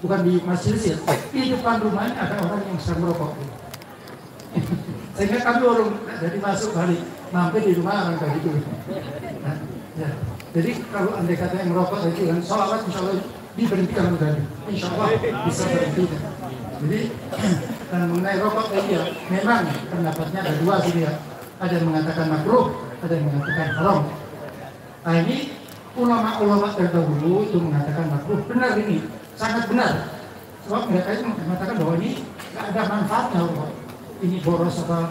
bukan di masjid ya. Di depan rumahnya ada orang yang sedang merokok. Sehingga kami orang jadi masuk balik, mampir di rumah orang kayak gitu. Nah, ya. Jadi kalau andai kata yang merokok tadi kan sholawat insya Allah diberhentikan tadi, insya Allah bisa berhenti. Jadi dan mengenai rokok tadi ya, memang pendapatnya ada dua sini ya. Ada yang mengatakan makruh, ada yang mengatakan haram. Nah ini ulama-ulama terdahulu itu mengatakan makruh, benar ini, sangat benar. Sebab mereka itu mengatakan bahwa ini tidak ada manfaatnya rokok. Ini boros atau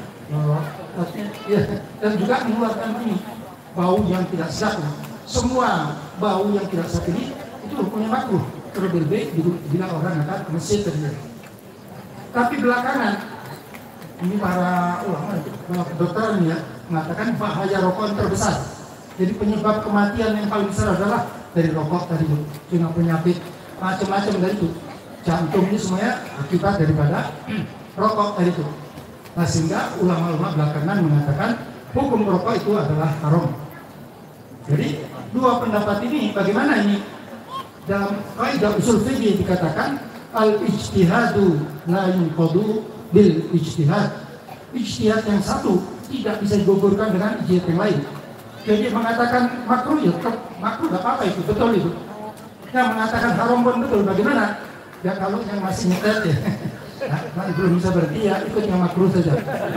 ya, dan juga mengeluarkan ini bau yang tidak sedap. Semua bau yang tidak sedap ini itu hukumnya makruh, terlebih bila orang akan ke masjid tadi. Tapi belakangan ini para ulama, dokter ini ya mengatakan bahaya rokok terbesar. Jadi penyebab kematian yang paling besar adalah dari rokok tadi, dengan penyakit macam-macam dari itu. Jantung ini semuanya akibat daripada rokok tadi itu. Nah sehingga ulama-ulama belakangan mengatakan hukum rokok itu adalah haram. Jadi dua pendapat ini bagaimana ini? Dalam kaidah usul fikih dikatakan al-ijtihadu la yunqadu bil ijtihad. Ijtihad yang satu tidak bisa digugurkan dengan ijtihad yang lain. Jadi mengatakan makruh ya makruh tidak apa-apa itu, betul itu. Yang mengatakan haram pun betul, bagaimana? Ya kalau yang masih nyetet ya nah, belum bisa berhenti ya ikut yang makruh saja.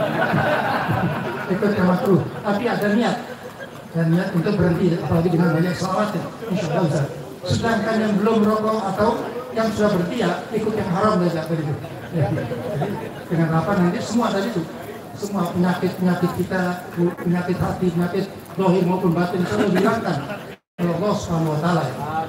Ikut yang makruh, tapi ada niat dan niat untuk berhenti, apalagi dengan banyak sholawat ya, insya Allah bisa. Sedangkan yang belum merokok atau yang sudah berhenti ya ikut yang haram saja begitu. Ya, jadi dengan apa nanti semua tadi itu, semua penyakit kita, penyakit hati, penyakit zahir maupun batin selalu dihilangkan oleh Allah Subhanahu Wa Taala.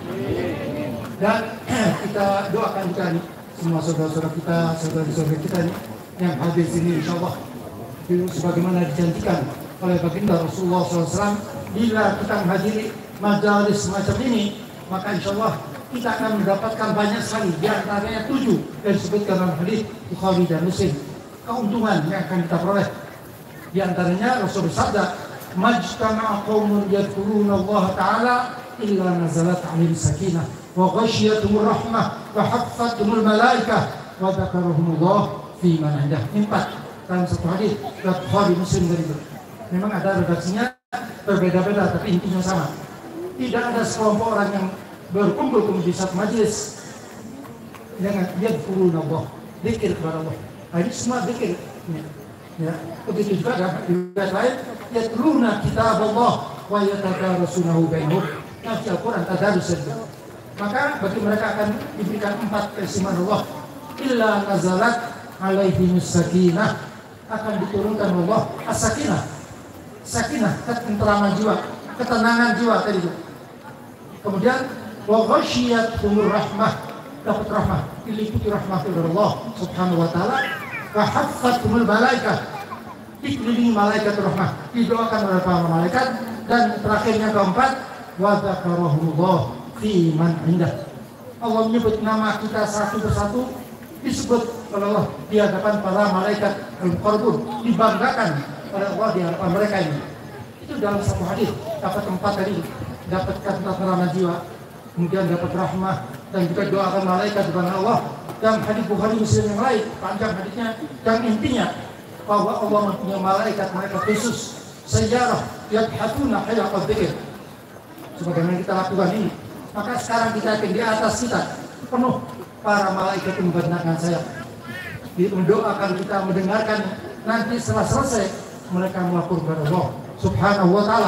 Dan kita doakan juga nih semua saudara-saudara kita, saudara-saudara kita nih, yang hadir sini insya Allah sebagaimana dijanjikan oleh baginda Rasulullah SAW, bila kita menghadiri majelis semacam ini maka insya Allah kita akan mendapatkan banyak sekali, di antaranya 7 yang disebutkan dalam hadis Bukhari dan Muslim, keuntungan yang akan kita peroleh. Di antaranya Rasul bersabda, majtama'a qaumun yadhkuruna Allah Ta'ala illa nazalat 'alaihim sakinah wa ghasyiyatuhum rahmah wa haffathumul malaikah wa dzakarahumullah fi man 'indah. 4 dalam satu hadis Bukhari Muslim dari itu. Memang ada redaksinya berbeda-beda tapi intinya sama. Tidak ada sekelompok orang yang berkumpul di satu majelis dengan yadhkuruna Allah, zikir kepada Allah. Ini semua zikir. Ya, begitu juga dalam riwayat lain, yatluna kitab Allah wa yatadarasunahu bainahum. Baca Al-Quran tadarus saja. Maka bagi mereka akan diberikan 4 keistimewaan Allah. Illa nazalat alaihimus sakinah, akan diturunkan Allah as-sakinah. Sakinah, ketenteraman jiwa, ketenangan jiwa tadi itu. Kemudian wa ghasyiyatuhur rahmah, dapat rahmah, diliputi rahmat dari Allah Subhanahu wa taala. Wa haffathumul malaikah, dikelilingi malaikat rahmah, didoakan oleh para malaikat. Dan terakhirnya keempat, wa dzakarahumullah fi man 'indah. Allah menyebut nama kita satu persatu, disebut oleh Allah di hadapan para malaikat al-muqarrabun, dibanggakan oleh Allah di hadapan mereka ini. Itu dalam satu hadis, dapat 4 tadi, dapat ketenteraman jiwa, kemudian dapat rahmah, dan juga doakan malaikat kepada Allah. Dan hadis Bukhari Muslim yang lain, panjang hadisnya, dan intinya bahwa Allah mempunyai malaikat khusus sejarah yadhatuna hayaqad dzikr, sebagaimana kita lakukan ini. Maka sekarang kita yakin di atas kita penuh para malaikat yang membenarkan saya, mendoakan kita, mendengarkan. Nanti setelah selesai mereka melapor kepada Allah Subhanahu wa taala.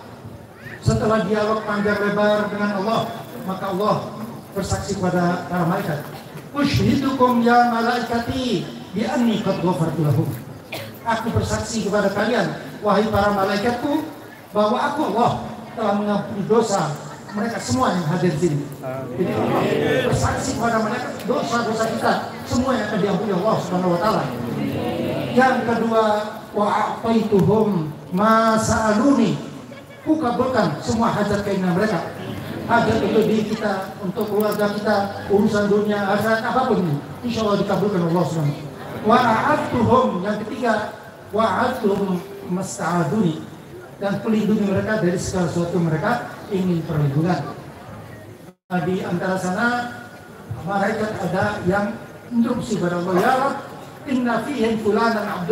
Setelah dialog panjang lebar dengan Allah, maka Allah bersaksi kepada para malaikat, usyhidukum ya malaikati bi anni qad ghafartu lahum. Aku bersaksi kepada kalian, wahai para malaikatku, bahwa aku Allah telah mengampuni dosa mereka semua yang hadir di sini. Jadi bersaksi kepada mereka dosa-dosa kita semua yang akan diampuni Allah Subhanahu wa taala. Yang kedua, wa a'taituhum ma sa'aluni. Ku kabulkan semua hajat keinginan mereka. Hajat untuk diri kita, untuk keluarga kita, urusan dunia, akhirat, apapun ini, insya Allah dikabulkan Allah SWT. Wa'atuhum, yang ketiga, wa'atuhum masta'aduni, dan pelindungi mereka dari segala sesuatu mereka ingin perlindungan. Di antara sana malaikat ada yang instruksi pada Allah, ya Rabb, inna fihim fulanan abdul